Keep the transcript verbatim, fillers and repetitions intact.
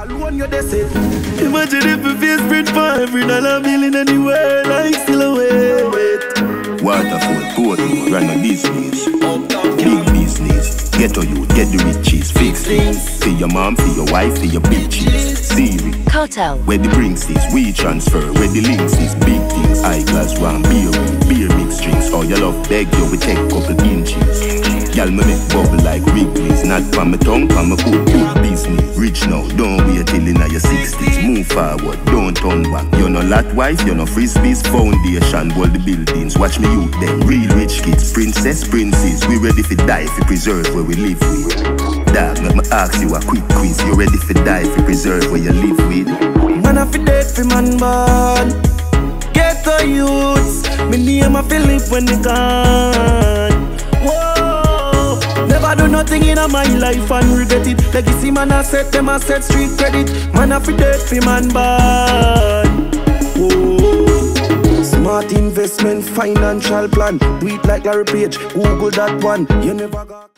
Alone you dey say. Imagine if we face print for every dollar bill in anywhere like still away. Waterford, Portmore, run a business. Big business. Get to you, get the riches. Fix things. For your mom, for your wife, for your bitches. Siri. Cartel. Where the brinks is, we transfer. Where the links is, big things. High class one, beer, beer mix drinks. All your love beg you, we take couple inches. Y'all me make bubble like Wrigley's. Not from my tongue, from my cool, good business. Rich now, don't wait till in your sixties. Move forward, don't turn back. You're no lot wife, you're no frisbees. Foundation, hold the buildings. Watch me youth them, real rich kids. Princess, princes, we ready for die if we preserve where we live with. Dog, make me ask you a quick quiz. You ready for die if we preserve where you live with? Man, I feel dead for man born. Get the youths. Me name I feel live when they gone. Whoa, never do nothing in my life and regret it. Legacy man I set them I set street credit. Man, I feel dead for man born. Whoa, smart investment financial plan. Do it like Larry Page. Google that one. You never got.